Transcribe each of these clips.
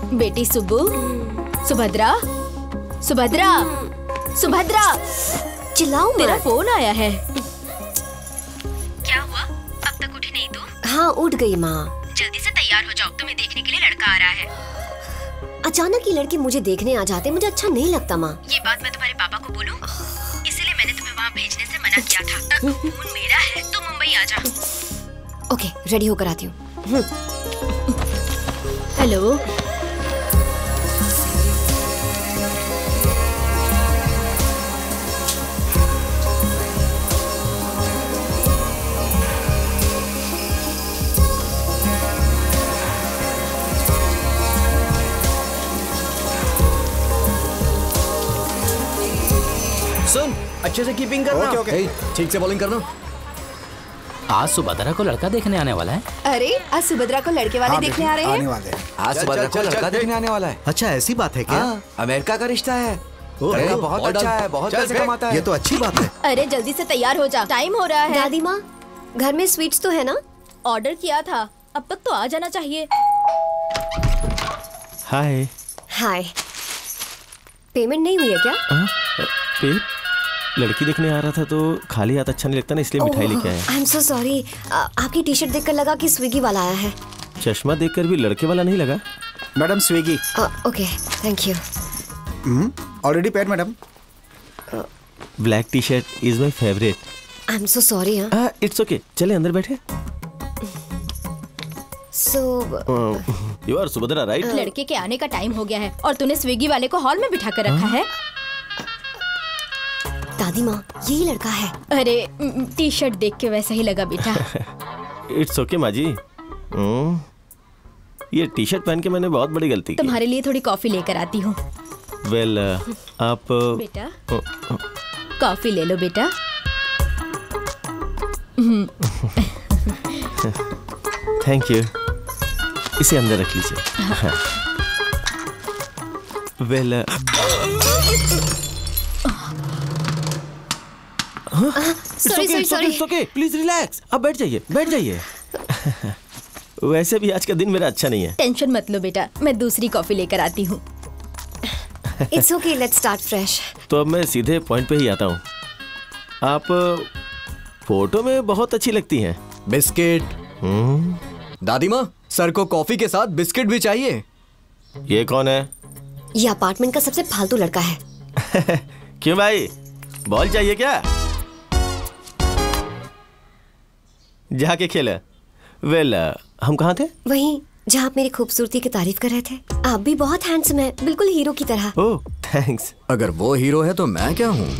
बेटी सुब्बू, सुभद्रा, सुभद्रा, सुभद्रा, चिल्लाओ मत। तेरा फोन आया है। क्या हुआ? अब तक उठी नहीं तू? हाँ उठ गई माँ। जल्दी से तैयार हो जाओ, तुम्हें देखने के लिए लड़का आ रहा है। अचानक ही लड़के मुझे देखने आ जाते, मुझे अच्छा नहीं लगता माँ। ये बात मैं तुम्हारे पापा को बोलूं? इसीलिए मैंने तुम्हें वहाँ भेजने से मना किया था। फोन मेरा है, तू मुंबई आ जा। ओके, रेडी होकर आती हूँ। हेलो। सुन, अच्छे से कीपिंग करना। ओके। ठीक से बॉलिंग करना। आज सुभद्रा को लड़का देखने आने वाला है। अरे आज सुभद्रा को लड़के वाले देखने आ रहे हैं। आने वाले हैं। आज सुभद्रा को लड़का देखने आने वाला है। अच्छा ऐसी बात है क्या? हाँ, अमेरिका का रिश्ता है। ओह, लड़का बहुत बॉल अच्छा डाल। है, बहुत चल पैसे फेंक। कमाता है। ये तो अच्छी बात है। अरे जल्दी से तैयार हो जा, टाइम हो रहा है। दादी माँ, घर में स्वीट्स तो है ना? ऑर्डर किया था, अब तक तो आ जाना चाहिए। हाय। हाय। पेमेंट नहीं हुई है क्या? पे लड़की देखने आ रहा था तो खाली हाथ अच्छा नहीं लगता ना, इसलिए मिठाई लेके आया। I am so sorry. आपकी टी शर्ट देखकर लगा कि स्विगी वाला आया है। चश्मा देखकर भी लड़के वाला नहीं लगा। Madam Swiggy. Okay, thank you. Already paid madam. Black T shirt is my favourite. I am so sorry. It's okay, चले अंदर बैठे। So you are Subhadra right? लड़के के आने का टाइम हो गया है और तूने स्विगी वाले को हॉल में बिठा कर रखा है। दादी माँ, यही लड़का है। अरे टी शर्ट देख के वैसा ही लगा बेटा। इट्स ओके माँ जी। ये टी शर्ट पहन के मैंने बहुत बड़ी गलती की। तुम्हारे लिए थोड़ी कॉफी लेकर आती हूँ। वेल आप बेटा कॉफी ले लो बेटा। Thank you. इसे अंदर रख लीजिए। Well sorry. Please relax. अब बैठ जाइए, बैठ जाइए। वैसे भी आज का दिन मेरा अच्छा नहीं है। टेंशन मत लो बेटा, मैं दूसरी कॉफी लेकर आती हूँ। It's okay, let's start fresh. तो अब मैं सीधे पॉइंट पे ही आता हूँ। आप फोटो में बहुत अच्छी लगती हैं। बिस्किट। दादी माँ, सर को कॉफी के साथ बिस्किट भी चाहिए। ये कौन है? ये अपार्टमेंट का सबसे फालतू लड़का है। क्यों भाई, बॉल चाहिए क्या? जाके खेला। वेल हम कहाँ थे? वहीं जहाँ आप मेरी खूबसूरती की तारीफ कर रहे थे। आप भी बहुत हैंडसम है, बिल्कुल हीरो की तरह। Oh thanks. अगर वो हीरो है तो मैं क्या हूँ?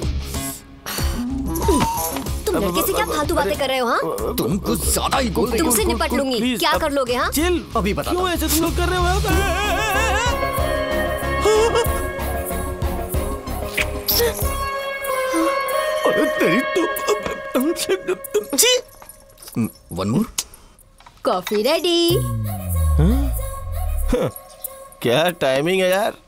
तुम लड़के से क्या फालतू बातें कर रहे हो? हाँ, तुम कुछ ज्यादा ही बोल रही हो। तुमसे निपट लूंगी। Please, क्या कर लोगे? हाँ, चिल। अभी बता। क्यों ऐसे तुम लोग कर रहे हो? अरे तेरी तो वन मोर। Coffee ready. क्या टाइमिंग है यार।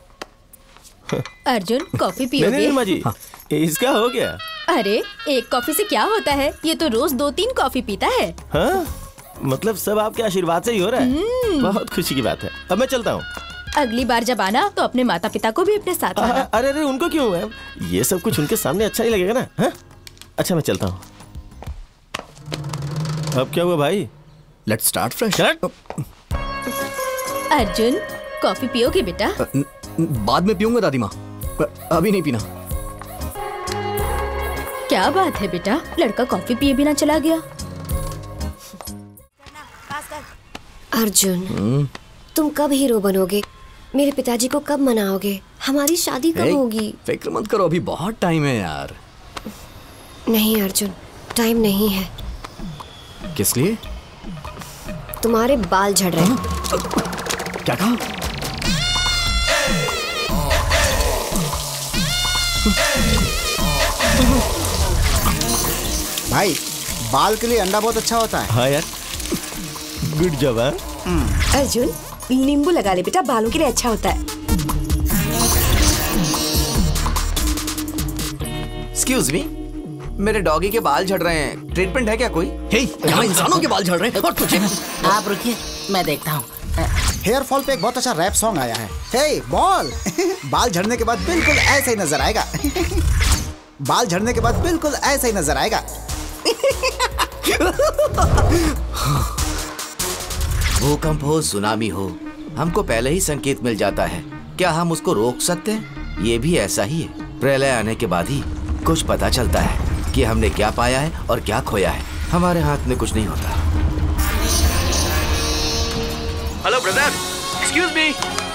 अर्जुन कॉफी नहीं पियोगे? नहीं माँ जी, इसका हो गया। अरे एक कॉफी से क्या होता है, ये तो रोज 2-3 कॉफी पीता है। हाँ, मतलब सब आपके आशीर्वाद से ही हो रहा है। बहुत खुशी की बात है। अब मैं चलता हूँ। अगली बार जब आना तो अपने माता पिता को भी अपने साथ लाना। अरे अरे उनको क्यों है? ये सब कुछ उनके सामने अच्छा नहीं लगेगा ना। हाँ? अच्छा मैं चलता हूँ। अब क्या हुआ भाई? Let's start fresh. Arjun coffee पियोगे बेटा? बाद में पीऊंगा दादी माँ, अभी नहीं पीना। क्या बात है बेटा, लड़का कॉफी पिए बिना चला गया। अर्जुन, तुम कब हीरो बनोगे? मेरे पिताजी को कब मनाओगे? हमारी शादी कब होगी? फिक्र मत करो, अभी बहुत टाइम है यार। नहीं अर्जुन, टाइम नहीं है। किस लिए? तुम्हारे बाल झड़ रहे हैं। क्या कहा? भाई, बाल के लिए अंडा बहुत अच्छा होता है। हाँ यार, गुड जॉब। अर्जुन नींबू लगा ले बेटा, बालों के लिए अच्छा होता है। एक्सक्यूज मी, मेरे डॉगी के बाल झड़ रहे हैं, ट्रीटमेंट है क्या कोई? हे, यहाँ इंसानों के बाल झड़ रहे हैं और तुझे। आप रुकिए, मैं देखता हूँ। हेयर फॉल पे एक बहुत अच्छा रैप सॉन्ग आया है। हे बॉल बाल झड़ने के बाद बिल्कुल ऐसे ही नजर आएगा। बाल झड़ने के बाद बिल्कुल ऐसे ही नजर आएगा। भूकंप हो, सुनामी हो, हमको पहले ही संकेत मिल जाता है। क्या हम उसको रोक सकते हैं? ये भी ऐसा ही है। प्रलय आने के बाद ही कुछ पता चलता है कि हमने क्या पाया है और क्या खोया है। हमारे हाथ में कुछ नहीं होता। Hello brother, excuse me.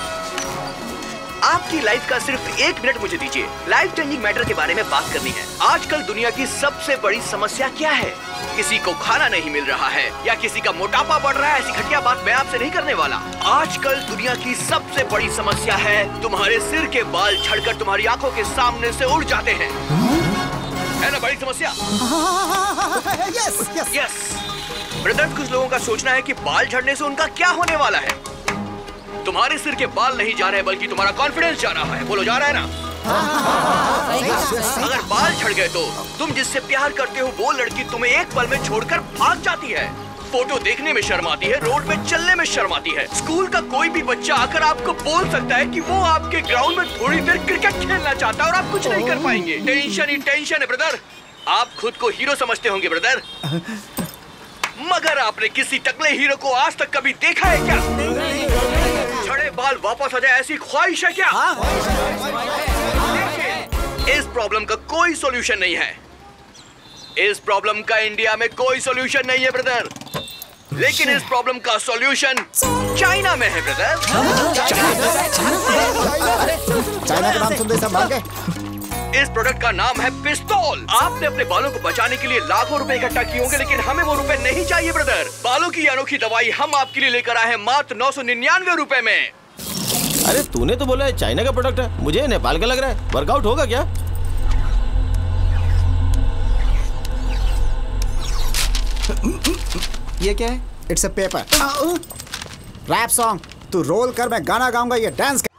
आपकी लाइफ का सिर्फ 1 मिनट मुझे दीजिए। लाइफ चेंजिंग मैटर के बारे में बात करनी है। आजकल दुनिया की सबसे बड़ी समस्या क्या है? किसी को खाना नहीं मिल रहा है या किसी का मोटापा बढ़ रहा है। ऐसी घटिया बात मैं आपसे नहीं करने वाला। आजकल दुनिया की सबसे बड़ी समस्या है तुम्हारे सिर के बाल झड़कर तुम्हारी आंखों के सामने से उड़ जाते हैं। है ना बड़ी समस्या? यस ब्रदर, कुछ लोगों का सोचना है कि बाल झड़ने से उनका क्या होने वाला है। तुम्हारे सिर के बाल नहीं जा रहे बल्कि तुम्हारा कॉन्फिडेंस जा रहा है। बोलो, जा रहा है ना? अगर बाल झड़ गए तो तुम जिससे प्यार करते हो वो लड़की तुम्हें एक पल में छोड़कर भाग जाती है। फोटो देखने में शर्म आती है, रोड में चलने में शर्म आती है। स्कूल का कोई भी बच्चा आकर आपको बोल सकता है कि वो आपके ग्राउंड में थोड़ी देर क्रिकेट खेलना चाहता है और आप कुछ नहीं कर पाएंगे। टेंशन ही टेंशन है ब्रदर। आप खुद को हीरो समझते होंगे ब्रदर, मगर आपने किसी टकले हीरो को आज तक कभी देखा है क्या? झड़े बाल वापस आ जाए ऐसी ख्वाहिश है क्या? इस प्रॉब्लम का कोई सॉल्यूशन नहीं है। इस प्रॉब्लम का इंडिया में कोई सॉल्यूशन नहीं है ब्रदर, लेकिन इस प्रॉब्लम का सॉल्यूशन चाइना में है ब्रदर। चाइना का नाम सुनते सब भाग गए। इस प्रोडक्ट का नाम है पिस्तौल। आपने अपने बालों को बचाने के लिए लाखों रुपए इकट्ठा किए होंगे, लेकिन हमें वो रुपए नहीं चाहिए ब्रदर। बालों की अनोखी दवाई हम आपके लिए लेकर आए हैं मात्र 999 रुपए में। अरे तूने तो बोला है चाइना का प्रोडक्ट है, मुझे नेपाल का लग रहा है। वर्कआउट होगा क्या? ये क्या है? It's a paper. Rap song. तू रोल कर, मैं गाना गाऊंगा, ये डांस कर।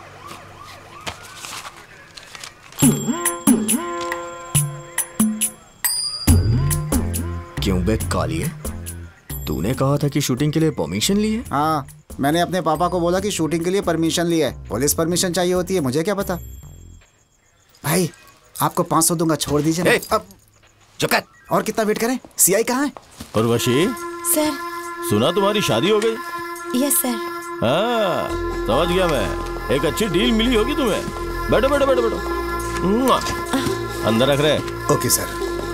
क्यों बे कालिए, तूने कहा था कि शूटिंग के लिए परमिशन ली है? हाँ, मैंने अपने पापा को बोला कि शूटिंग के लिए परमिशन ली है। पुलिस परमिशन चाहिए होती है, मुझे क्या पता। भाई आपको 500 दूंगा, छोड़ दीजिए ना। अब चुप कर। और कितना वेट करें? सीआई कहाँ है? उर्वशी, सर। सुना तुम्हारी शादी हो गई? Yes sir. हाँ समझ गया मैं, एक अच्छी डील मिली होगी तुम्हें। बैठो बैठो बैठो बैठो, अंदर रख रहे। Okay sir.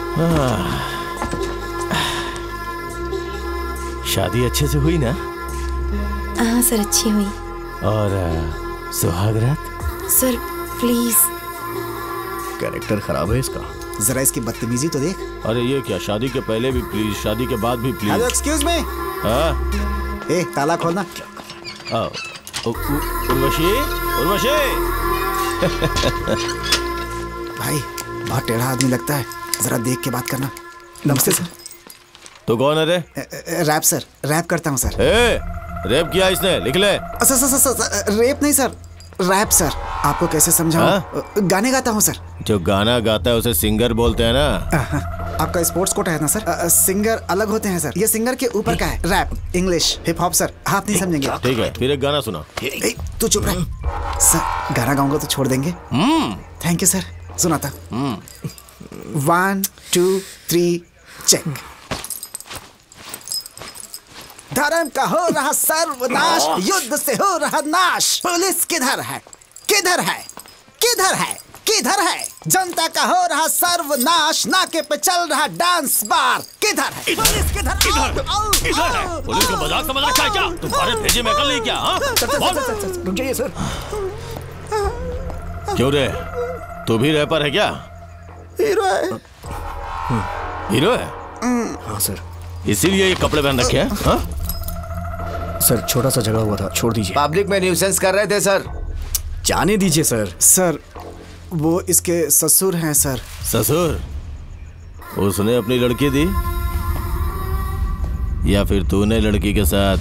शादी अच्छे से हुई ना? हाँ सर, अच्छी हुई। और सुहागरात? Sir please. कैरेक्टर खराब है इसका। जरा इसकी बदतमीजी तो देख। अरे ये क्या, शादी के पहले भी प्लीज, शादी के बाद भी प्लीज। Hello, excuse me. हाँ, ए ताला खोलना। उर्वशी, उर्वशी। भाई बहुत टेढ़ा आदमी लगता है, जरा देख के बात करना। नमस्ते सर। तो कौन है रे? रैप सर, रैप करता हूँ सर। रैप किया इसने, लिख ले। सर रैप नहीं सर, रैप सर। आपको कैसे समझाऊं? गाने गाता हूँ सर। जो गाना गाता है उसे सिंगर बोलते हैं ना? आपका स्पोर्ट्स कोटा है ना सर? सिंगर अलग होते हैं सर, ये सिंगर के ऊपर का है। Rap, English, hip hop sir, आप नहीं समझेंगे। ठीक है, फिर एक गाना सुना। तू चुप रह सर, गाना गाऊंगा तो छोड़ देंगे। थैंक यू सर, सुनाता। 1 2 3 चेक। धर्म का हो रहा सर्वनाश, युद्ध से हो रहा नाश। पुलिस किधर है? किधर है? किधर है? किधर है? जनता का हो रहा सर्वनाश, नाके पे चल रहा डांस बार। किधर है? पुलिस किधर? इधर है। पुलिस को मजाक समझ रखा है क्या? तुम्हारे भेजे में अकल नहीं क्या? रुक जाइए सर। क्यों रे, तू भी रैपर है क्या? हीरो है। हीरो है? हाँ सर। इसीलिए ये कपड़े पहन रखे हैं? हाँ? सर छोटा सा झगड़ा हुआ था, छोड़ दीजिए। पब्लिक में न्यूसेंस कर रहे थे सर। जाने दीजिए सर। सर वो इसके ससुर हैं सर। ससुर? उसने अपनी लड़की दी या फिर तूने लड़की के साथ?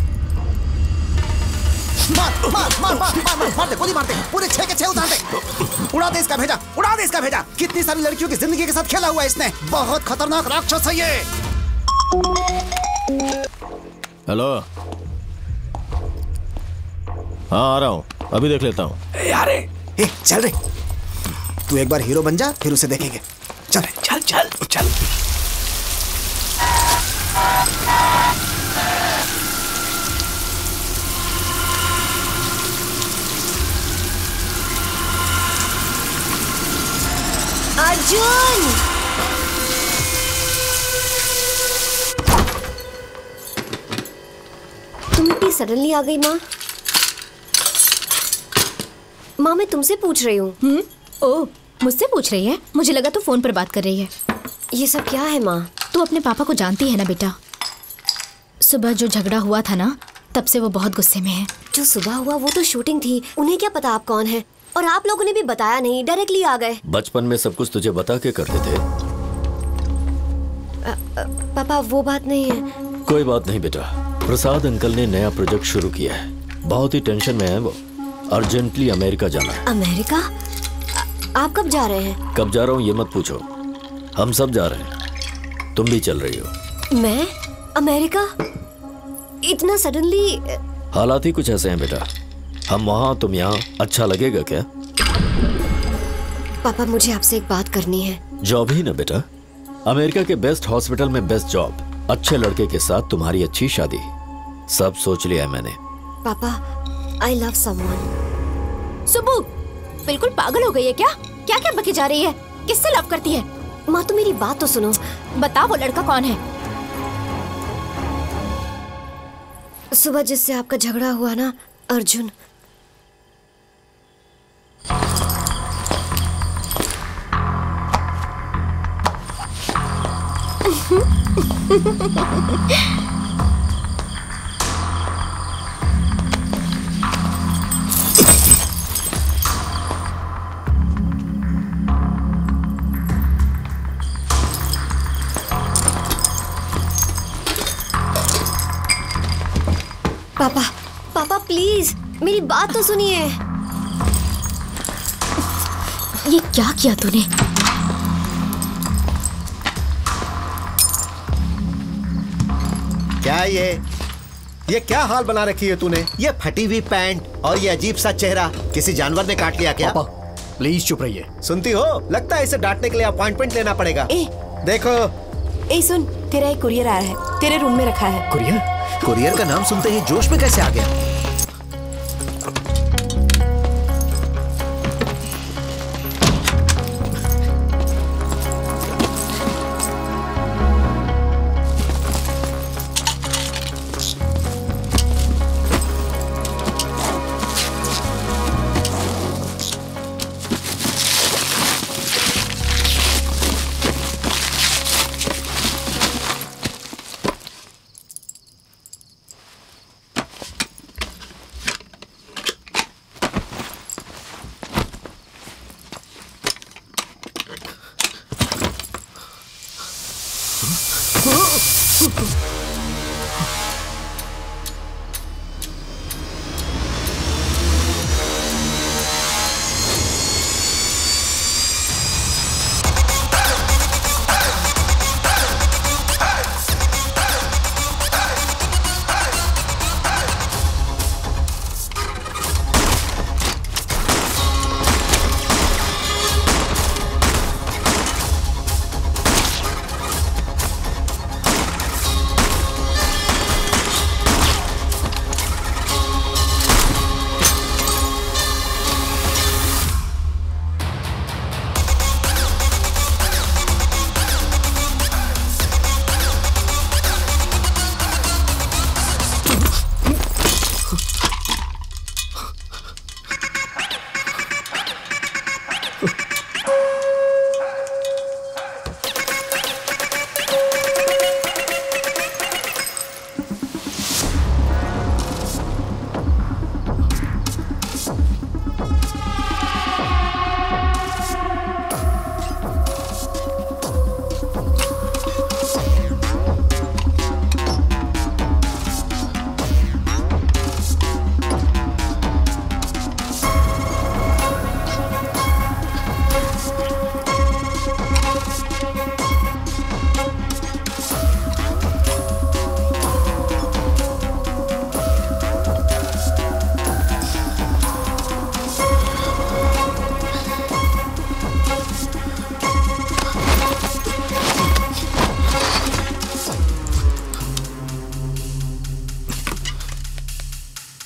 मार मार मार मार मार मार दे, गोली मार दे, पूरे 6 के 6 उतार दे। उड़ा दे इसका भेजा, उड़ा दे इसका भेजा। कितनी सारी लड़कियों की जिंदगी के साथ खेला हुआ है इसने। बहुत खतरनाक राक्षस है ये। हेलो, हाँ आ रहा हूँ, अभी देख लेता हूँ। यार चल रे, तू एक बार हीरो बन जा, फिर उसे देखेंगे। चल चल चल चल। अर्जुन! तुम इतनी सडनली आ गई माँ। माँ मैं तुमसे पूछ रही हूँ। ओह, मुझसे पूछ रही है? मुझे लगा तू फोन पर बात कर रही है। ये सब क्या है माँ? तू अपने पापा को जानती है ना बेटा? सुबह जो झगड़ा हुआ था ना, तब से वो बहुत गुस्से में है। जो सुबह हुआ वो तो शूटिंग थी, उन्हें क्या पता आप कौन है? और आप लोगों ने भी बताया नहीं, डायरेक्टली आ गए। बचपन में सब कुछ तुझे बता के करते थे। पापा वो बात नहीं है। कोई बात नहीं बेटा, प्रसाद अंकल ने नया प्रोजेक्ट शुरू किया है, बहुत ही टेंशन में है वो। अर्जेंटली अमेरिका जाना है। अमेरिका? आप कब जा रहे हैं? कब जा रहा हूँ ये मत पूछो, हम सब जा रहे हैं, तुम भी चल रही हो। मैं अमेरिका? इतना सडनली? हालात ही कुछ ऐसे हैं बेटा, हम वहाँ तुम यहाँ, अच्छा लगेगा क्या? पापा मुझे आपसे एक बात करनी है। जॉब ही ना बेटा, अमेरिका के बेस्ट हॉस्पिटल में बेस्ट जॉब, अच्छे लड़के के साथ तुम्हारी अच्छी शादी, सब सोच लिया है मैंने। पापा आई लव समवन। सुबु बिल्कुल पागल हो गई है क्या? क्या क्या बकी जा रही है? किससे लव करती है? माँ तो मेरी बात तो सुनो। बता वो लड़का कौन है? सुबह जिससे आपका झगड़ा हुआ ना, अर्जुन। पापा पापा प्लीज मेरी बात तो सुनिए। ये क्या किया तूने? क्या ये क्या हाल बना रखी है तूने? ये फटी हुई पैंट और ये अजीब सा चेहरा, किसी जानवर ने काट लिया क्या? पापा प्लीज चुप रहिए। सुनती हो, लगता है इसे डांटने के लिए अपॉइंटमेंट लेना पड़ेगा। देखो ए सुन, तेरा एक कुरियर आया है, तेरे रूम में रखा है। कुरियर? कुरियर का नाम सुनते ही जोश में कैसे आ गया?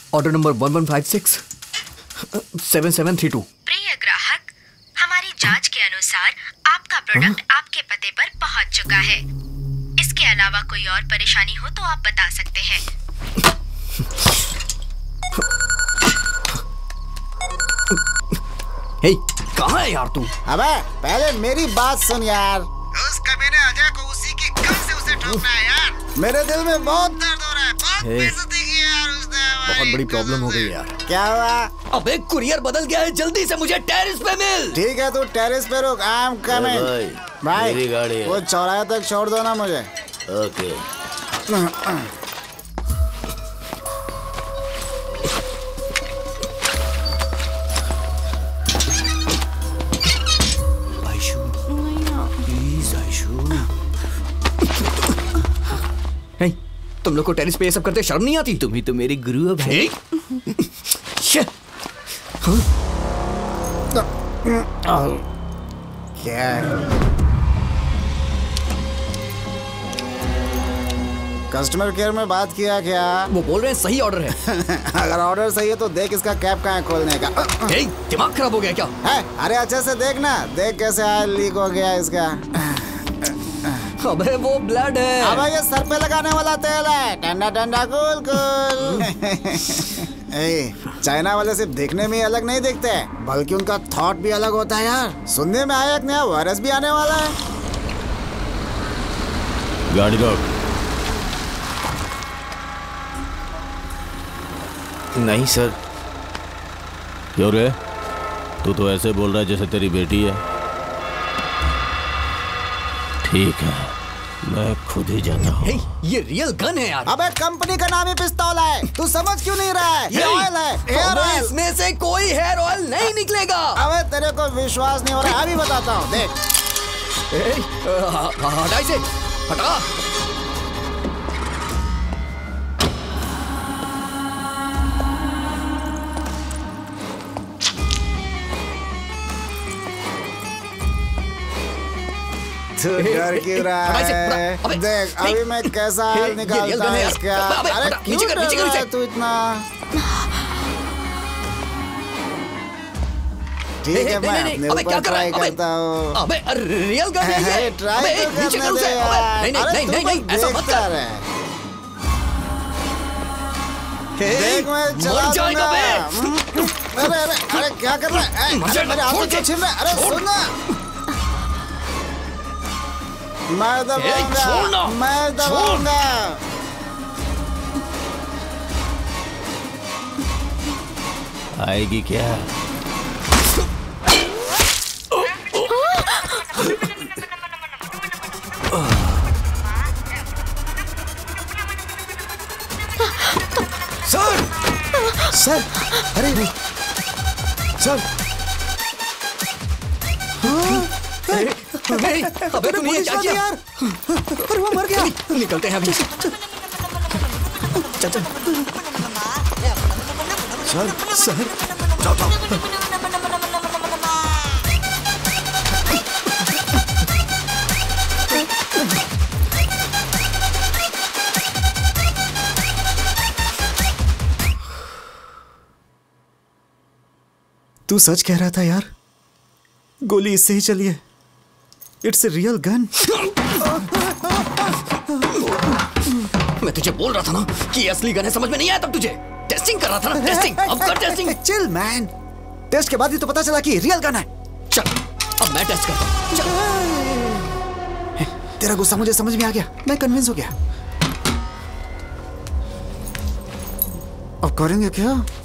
Order number 1156 7732। प्रिय ग्राहक, हमारी जांच के अनुसार आपका प्रोडक्ट आपके पते पर पहुंच चुका है। इसके अलावा कोई और परेशानी हो तो आप बता सकते हैं। हे, कहाँ है यार तू? अबे पहले मेरी बात सुन यार। उस कमीने अजय को उसी की कल से उसे ठोकना है यार। मेरे दिल में बहुत दर्द हो रहा है। बहुत बेइज्जती की यार उसने। बहुत बड़ी प्रॉब्लम हो गई यार। क्या हुआ? अबे कुरियर बदल गया है, जल्दी से मुझे टेरेस पे मिल। ठीक है तू टेरेस पे रुक, आई एम कमिंग। भाई मेरी गाड़ी है। वो चौराहे तक छोड़ दो ना मुझे। ओके। नहीं, तुम लोग को टेरेस पे ये सब करते शर्म नहीं आती? तुम ही तो मेरी गुरु हो भाई। क्या कस्टमर केयर में बात किया क्या? वो बोल रहे हैं सही ऑर्डर है। अगर ऑर्डर सही है तो देख इसका कैप कहाँ है खोलने का। दिमाग खराब हो गया क्या? है? अरे अच्छे से देख ना, देख कैसे आयल लीक हो गया इसका। अबे वो ब्लड है। अबे ये सर पे लगाने वाला तेल है, ठंडा ठंडा कूल कूल। चाइना वाले सिर्फ देखने में ही अलग नहीं दिखते, बल्कि उनका थॉट भी अलग होता है यार। सुनने में आया एक नया वायरस भी आने वाला है। गाड़ी रोक। नहीं सर। क्यों रे? तू तो ऐसे बोल रहा है जैसे तेरी बेटी है। ठीक है, मैं खुद ही जाता हूँ। ये रियल गन है यार। अबे कंपनी का नाम ही पिस्तौल है, तू समझ क्यों नहीं रहा है? ये ऑयल है, हेयर ऑयल। इसमें से कोई हेयर ऑयल नहीं निकलेगा। अबे तेरे को विश्वास नहीं हो रहा है, अभी बताता हूँ, देख। हटा इसे, हटा। तू डर क्यों रहा है? देख अभी मैं कैसा हाल निकालता हूँ इसका। अरे क्यों डर रहा है तू इतना? ठीक है मैं अपने ऊपर ट्राई करता हूँ। अबे रियल गन है ये। ट्राई तो करने दे यार। नहीं ऐसा मत कर। देख मैं चला दूंगा। अरे क्या कर रहा है? अरे मेरे हाथों से छीन रहा है। अरे सुन ना, मैं दबाऊंगा, मैं दबाऊंगा। आएगी क्या? सर, सर, अरे सर, अबे तुम ये क्या किया यार? अरे वो मर गया। निकलते हैं अभी। चल सर जाओ। तू सच कह रहा था यार, गोली इससे ही चली है। It's a real gun. मैं तुझे बोल रहा था ना कि ये असली गन है, समझ में नहीं आया तब तुझे? टेस्टिंग कर रहा था ना, टेस्टिंग। अब कर टेस्टिंग। चिल मैन, टेस्ट के बाद ही तो पता चला कि रियल गन है। चल अब मैं टेस्ट करता हूँ। तेरा गुस्सा मुझे समझ में आ गया, मैं कन्विंस हो गया। अब करेंगे क्या?